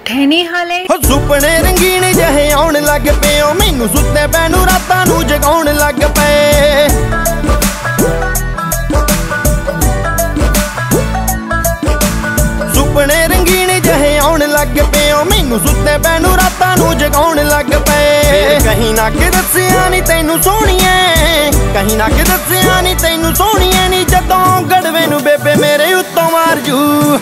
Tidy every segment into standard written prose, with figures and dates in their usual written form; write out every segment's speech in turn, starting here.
ਉੱਠੇ ਨਹੀਂ ਹਾਲੇ। ਸੁਪਨੇ ਰੰਗੀਨ ਜਿਹੇ ਆਉਣ ਲੱਗ ਪਏ ਓ ਮੈਨੂੰ ਸੁੱਤੇ ਪੈ ਨੂੰ ਰਾਤਾਂ ਨੂੰ ਜਗਾਉਣ ਲੱਗ ਪਏ। ਸੁਪਨੇ ਰੰਗੀਨ ਜਿਹੇ ਆਉਣ ਲੱਗ ਪਏ ਓ ਮੈਨੂੰ ਸੁੱਤੇ ਪੈ ਨੂੰ ਰਾਤਾਂ ਨੂੰ ਜਗਾਉਣ ਲੱਗ ਪਏ। ਕਹੀਂ ਨਾ ਕਿ ਦੱਸਿਆ ਨੀ ਤੈਨੂੰ ਸੋਹਣੀਏ, ਕਹੀਂ ਨਾ ਕਿ ਦੱਸਿਆ ਨੀ ਤੈਨੂੰ ਸੋਹਣੀਏ ਨੀ ਜਦੋਂ ਗੜਵੇ ਨੂੰ ਬੇਬੇ ਮੇਰੇ ਉੱਤੋਂ ਮਾਰ ਜੂ।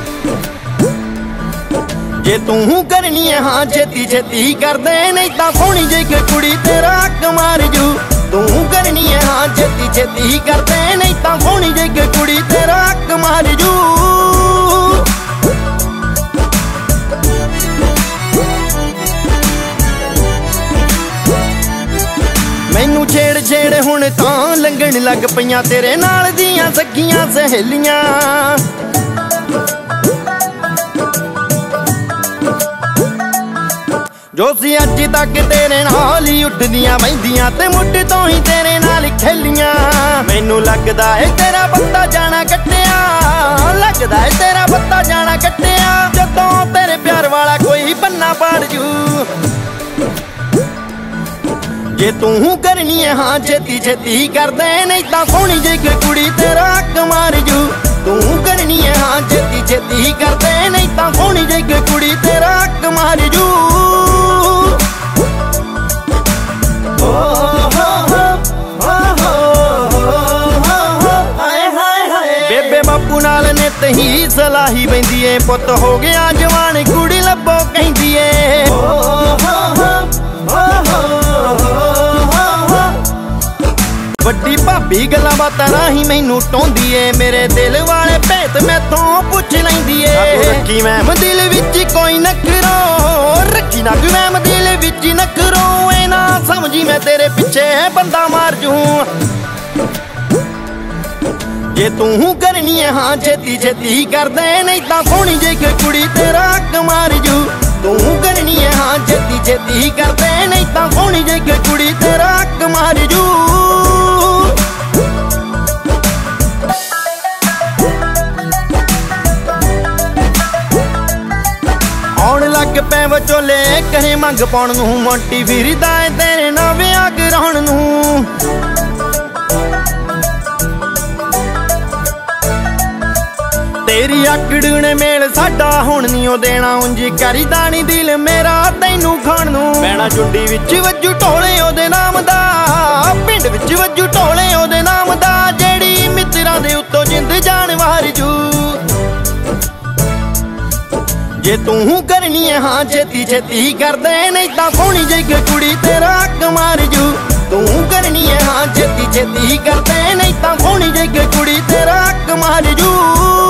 ਜੇ ਤੂੰ ਕਰਨੀ ਐ ਹਾਂ ਛੇਤੀ ਛੇਤੀ ਕਰਦੇ ਨਹੀਂ ਤਾਂ ਸੋਹਣੀ ਜਿਹੀ ਕੁੜੀ ਤੇਰਾ ਹੱਕ ਮਾਰ ਜੂ। ਤੂੰ ਕਰਨੀ ਐ ਹਾਂ ਛੇਤੀ ਛੇਤੀ ਕਰਦੇ ਨਹੀਂ ਤਾਂ ਸੋਹਣੀ ਜਿਹੀ ਕੁੜੀ ਤੇਰਾ ਹੱਕ ਮਾਰ ਜੂ। ਮੈਨੂੰ ਛੇੜ ਛੇੜ ਹੁਣ ਤਾਂ ਲੰਘਣ ਲੱਗ ਪਈਆਂ ਤੇਰੇ ਨਾਲ ਦੀਆਂ ਸੱਗੀਆਂ ਸਹੇਲੀਆਂ। ਜੋ ਸੀ ਅੱਜ ਤੱਕ ਤੇਰੇ ਨਾਲ ਹੀ ਉੱਠਦੀਆਂ ਬਹਿੰਦੀਆਂ ਤੇ ਮੁੱਢ ਤੋਂ ਹੀ ਤੇਰੇ ਨਾਲ ਖੇਲੀਆਂ। ਮੈਨੂੰ ਲੱਗਦਾ ਏ ਤੇਰਾ ਪੱਤਾ ਜਾਣਾ ਕੱਟਿਆ, ਲੱਗਦਾ ਏ ਤੇਰਾ ਪੱਤਾ ਜਾਣਾ ਕੱਟਿਆ ਜਦੋਂ ਤੇਰੇ ਪਿਆਰ ਵਾਲਾ ਕੋਈ ਬੰਨਾ ਪਾੜ ਜੂ। ਜੇ ਤੂੰ ਕਰਨੀ ਐ ਹਾਂ ਛੇਤੀ ਛੇਤੀ ਕਰਦੇ ਨਹੀਂ ਤਾਂ ਸੋਹਣੀ ਜਿਹੀ ਕੁੜੀ ਤੇਰਾ ਹੱਕ ਮਾਰ ਜੂ। ਤੂੰ ਕਰਨੀ ਐ ਹਾਂ ਛੇਤੀ ਛੇਤੀ ਕਰਦੇ ਨਹੀਂ ਤਾਂ ਸੋਹਣੀ ਜਿਹੀ ਕੁੜੀ ਤੇਰਾ ਹੱਕ ਮਾਰ ਜੂ। ਬੇਬੇ ਬਾਪੂ ਨਾਲ ਨਿੱਤ ਹੀ ਸਲਾਹੀ ਬੈਂਦੀ ਏ, ਪੁੱਤ ਹੋ ਗਿਆ ਜਵਾਨ ਕੁੜੀ ਲੱਭੋ ਕਹਿੰਦੀ ਏ। ਵੱਡੀ ਭਾਬੀ ਗੱਲਾਂ ਬਾਤਾਂ ਰਾਹੀਂ ਮੈਨੂੰ ਟੋਂਦੀ ਏ, ਮੇਰੇ ਦਿਲ ਵਾਲੇ ਭੇਤ ਮੈਥੋਂ ਪੁੱਛ ਲੈਂਦੀ ਏ। ਰੱਖੀ ਮੈਮ ਦਿਲ ਵਿੱਚ ਕੋਈ ਨਖਰੋ, ਰੱਖੀ ਨਾ ਕੋਈ ਮੈਮ ਦਿਲ ਵਿੱਚ ਨਖਰੋ, ਇਹ ਨਾ ਸਮਝੀ ਮੈਂ ਤੇਰੇ ਪਿੱਛੇ ਬੰਦਾ ਮਾਰ ਜੂ। ਜੇ ਤੂੰ ਕਰਨੀ ਐ ਹਾਂ ਛੇਤੀ ਛੇਤੀ ਕਰਦੇ ਨਹੀਂ ਤਾਂ ਸੋਹਣੀ ਜਿਹੀ ਕੁੜੀ ਤੇਰਾ ਹੱਕ ਮਾਰ ਜੂ। ਤੂੰ ਕਰਨੀ ਐ ਹਾਂ ਛੇਤੀ ਛੇਤੀ ਕਰਦੇ ਨਹੀਂ ਤਾਂ ਸੋਹਣੀ ਜਿਹੀ ਕੁੜੀ ਤੇਰਾ ਹੱਕ ਮਾਰ ਜੂ। ਆਉਣ ਲੱਗ ਪੈ ਵਿਚੋਲੇ ਕਹੇ ਮੰਗ ਪਾਉਣ ਨੂੰ, ਮੋਂਟੀ ਫਿਰਦਾ ਏ ਤੇਰੇ ਨਾਲ ਵਿਆਹ ਕਰਾਉਣ ਨੂੰ। ਤੇਰੀ ਆਕੜ ਨੇ ਮੇਲ ਸਾਡਾ ਹੁਣ ਨੀ ਉਹ ਦੇਣਾ, ਉਂਝ ਕਰੀਦਾ ਨੀ ਦਿਲ ਮੇਰਾ ਤੈਨੂੰ ਖਾਣ ਨੂੰ। ਪੈਣਾ ਚੁੰਡੀ ਵਿੱਚ ਵੱਜੂ ਢੋਲੇ ਉਹਦੇ ਨਾਮ ਦਾ, ਪਿੰਡ ਵਿੱਚ ਵੱਜੂ ਢੋਲੇ ਉਹਦੇ ਨਾਮ ਦਾ, ਜਿਹੜੀ ਮਿੱਤਰਾਂ ਦੇ ਉੱਤੋਂ ਜਿੰਦ ਜਾਨ ਵਾਰ ਜੂ। ਜੇ ਤੂੰ ਕਰਨੀ ਐ ਹਾਂ ਛੇਤੀ ਛੇਤੀ ਕਰਦੇ ਨਹੀਂ ਤਾਂ ਸੋਹਣੀ ਜਿਹੀ ਕੁੜੀ ਤੇਰਾ ਹੱਕ ਮਾਰ ਜੂ। ਤੂੰ ਕਰਨੀ ਐ ਹਾਂ ਛੇਤੀ ਛੇਤੀ ਕਰਦੇ ਨਹੀਂ ਤਾਂ ਸੋਹਣੀ ਜਿਹੀ ਕੁੜੀ ਤੇਰਾ ਹੱਕ ਮਾਰ ਜੂ।